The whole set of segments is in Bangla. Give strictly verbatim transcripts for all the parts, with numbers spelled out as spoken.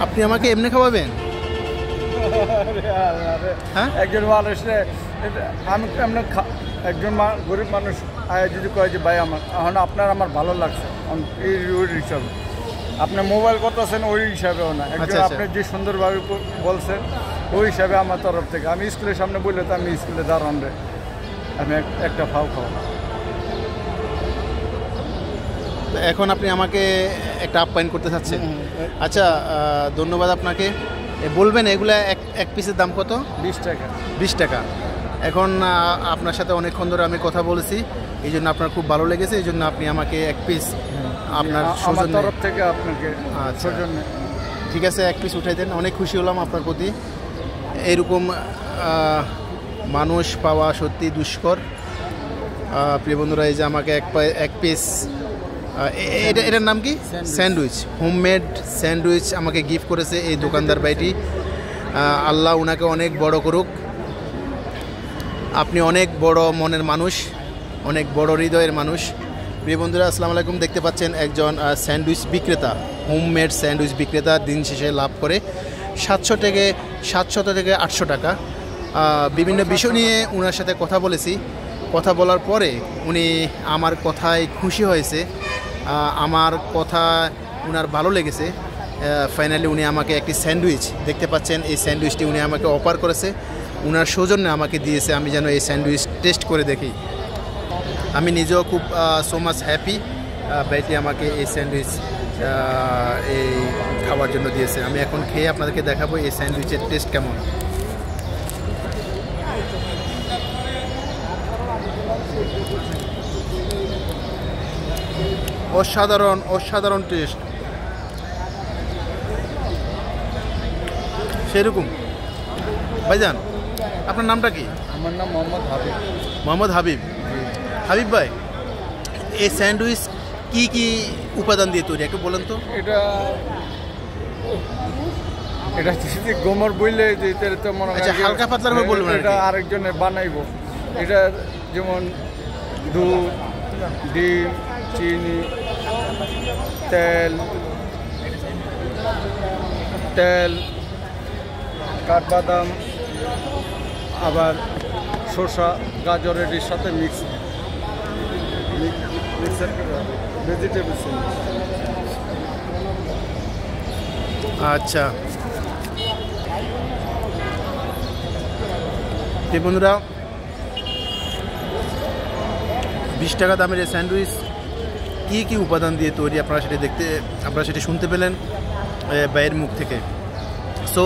আপনি আমাকে এমনি খাওয়াবেন? হ্যাঁ, একজন মানুষ আমি এমনি একজন গরিব মানুষ যদি কয় যে ভাই আমার এখন আপনার আমার ভালো লাগছে এই হিসাবে, আপনি মোবাইল করতেছেন ওই হিসাবেও না, একজন আপনি যে সুন্দরভাবে বলছেন ওই হিসাবে আমার তরফ থেকে। আমি স্কুলের সামনে বললে তো আমি স্কুলে দাঁড়ান রে আমি একটা ফাও খাওয়া। এখন আপনি আমাকে একটা আপ্যায়ন করতে চাচ্ছেন? আচ্ছা, ধন্যবাদ আপনাকে। বলবেন এগুলা এক এক পিসের দাম কত? বিশ টাকা। বিশ টাকা। এখন আপনার সাথে অনেকক্ষণ ধরে আমি কথা বলেছি, এই জন্য আপনার খুব ভালো লেগেছে, এই জন্য আপনি আমাকে এক পিস আপনার তরফ থেকে আপনাকে সৌজন্য। ঠিক আছে, এক পিস উঠাই দেন। অনেক খুশি হলাম আপনার প্রতি। এরকম মানুষ পাওয়া সত্যি দুষ্কর। প্রিয় বন্ধুরা, এই যে আমাকে এক এক পিস, এটা এটার নাম কি? স্যান্ডউইচ, হোমমেড স্যান্ডউইচ আমাকে গিফট করেছে এই দোকানদার ভাইটি। আল্লাহ উনাকে অনেক বড় করুক। আপনি অনেক বড় মনের মানুষ, অনেক বড় হৃদয়ের মানুষ। প্রিয় বন্ধুরা, আসসালামু আলাইকুম। দেখতে পাচ্ছেন একজন স্যান্ডউইচ বিক্রেতা, হোমমেড স্যান্ডউইচ বিক্রেতা দিন শেষে লাভ করে সাতশো থেকে সাতশত থেকে আটশো টাকা। বিভিন্ন বিষয় নিয়ে ওনার সাথে কথা বলেছি। কথা বলার পরে উনি আমার কথায় খুশি হয়েছে, আমার কথা ওনার ভালো লেগেছে। ফাইনালি উনি আমাকে একটি স্যান্ডউইচ, দেখতে পাচ্ছেন এই স্যান্ডউইচটি উনি আমাকে অফার করেছে, ওনার সৌজন্যে আমাকে দিয়েছে। আমি যেন এই স্যান্ডউইচ টেস্ট করে দেখি। আমি নিজেও খুব সো মাচ হ্যাপি ভাইটি আমাকে এই স্যান্ডউইচ এই খাওয়ার জন্য দিয়েছে। আমি এখন খেয়ে আপনাদেরকে দেখাবো এই স্যান্ডউইচের টেস্ট কেমন। অসাধারণ অসাধারণ টেস্ট, সেরকম। ভাইজান, আপনার নামটা কি? আমার নাম মোহাম্মদ হাবিব। মোহাম্মদ হাবিব। হাবিব ভাই, এই স্যান্ডউইচ কি কি উপাদান দিয়ে তৈরি একটু বলেন তো? এটা এটা গোমর বইলে তো মনে হয় হালকা পাতলা করে বলবেন। এটা আরেকজনে বানাইবো। এটা যেমন দুধ, ডিম, চিনি, তেল তেল কাঠবাদাম, আবার শসা, গাজরের সাথে মিক্স মিক্সার ভেজিটেবল। আচ্ছা বন্ধুরা, বিশ টাকা দামের এই স্যান্ডউইচ কী কী উপাদান দিয়ে তৈরি আপনারা সেটা দেখতে আপনারা সেটা শুনতে পেলেন ভাইয়ের মুখ থেকে। সো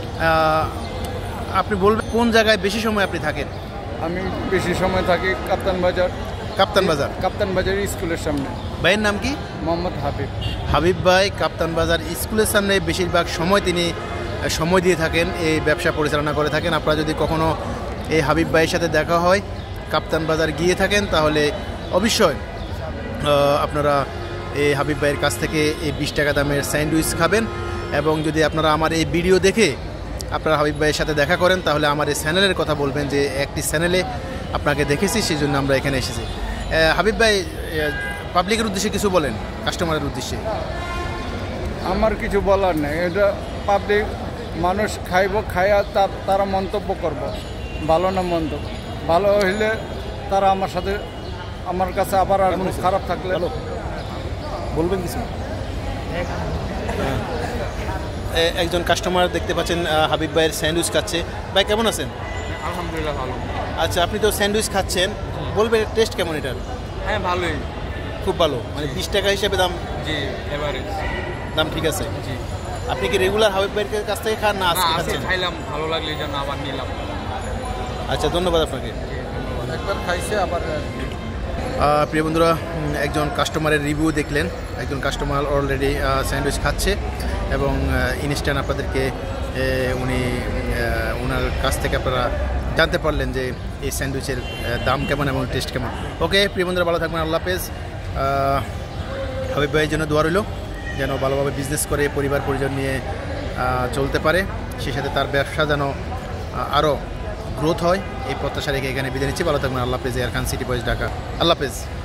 আপনি বলবেন কোন জায়গায় বেশি সময় আপনি থাকেন? আমি বেশি সময় থাকি কাপ্তান বাজার। কাপ্তান বাজার কাপ্তান বাজার স্কুলের সামনে। ভাইয়ের নাম কি? মোহাম্মদ হাবিব। হাবিব ভাই কাপ্তান বাজার স্কুলের সামনে বেশিরভাগ সময় তিনি সময় দিয়ে থাকেন, এই ব্যবসা পরিচালনা করে থাকেন। আপনারা যদি কখনও এই হাবিব ভাইয়ের সাথে দেখা হয়, কাপ্তান বাজার গিয়ে থাকেন, তাহলে অবশ্যই আপনারা এই হাবিব ভাইয়ের কাছ থেকে এই বিশ টাকা দামের স্যান্ডউইচ খাবেন। এবং যদি আপনারা আমার এই ভিডিও দেখে আপনারা হাবিব ভাইয়ের সাথে দেখা করেন, তাহলে আমার এই চ্যানেলের কথা বলবেন যে একটি চ্যানেলে আপনাকে দেখেছি, সেই জন্য আমরা এখানে এসেছি। হাবিব ভাই, পাবলিকের উদ্দেশ্যে কিছু বলেন, কাস্টমারের উদ্দেশ্যে। আমার কিছু বলার নেই, এটা পাবলিক মানুষ খাইব, খাইয়া তারা মন্তব্য করব, ভালো না মন্দ। ভালো হইলে তারা আমার সাথে আমার কাছে আবার আর খারাপ থাকলে বলবেন কিছু। একজন কাস্টমার দেখতে পাচ্ছেন হাবিব ভাইয়ের স্যান্ডউইচ খাচ্ছে। ভাই কেমন আছেন? আলহামদুলিল্লাহ ভালো। আচ্ছা, আপনি তো স্যান্ডউইচ খাচ্ছেন, বলবেন টেস্ট কেমন এটার? হ্যাঁ ভালোই, খুব ভালো। মানে বিশ টাকা হিসেবে দাম? জি, এভারেজ দাম ঠিক আছে। জি। আপনি কি রেগুলার হাবিব ভাইয়ের কাছ থেকে খান না আজকে খাচ্ছেন? খাইলাম, ভালো লাগলে এই জন্য আবার নিলাম। আচ্ছা, ধন্যবাদ আপনাকে। একবার খাইছে আবার। প্রিয় বন্ধুরা, একজন কাস্টমারের রিভিউ দেখলেন। একজন কাস্টমার অলরেডি স্যান্ডউইচ খাচ্ছে এবং ইনস্ট্যান্ট আপনাদেরকে উনি ওনার কাছ থেকে আপনারা জানতে পারলেন যে এই স্যান্ডউইচের দাম কেমন এবং টেস্ট কেমন। ওকে প্রিয় বন্ধুরা, ভালো থাকবেন, আল্লাহ হাফেজ। হাবিব ভাইয়ের জন্য দোয়া রইল যেন ভালোভাবে বিজনেস করে পরিবার পরিজন নিয়ে চলতে পারে, সেই সাথে তার ব্যবসা যেন আরও গ্রোথ হয়, এই প্রত্যাশা রেখে এখানে বিদায় নিচ্ছি। ভালো থাকবেন, আল্লাহ হাফেজ। Ayer Khan city boys, Dhaka. আল্লাহ হাফেজ।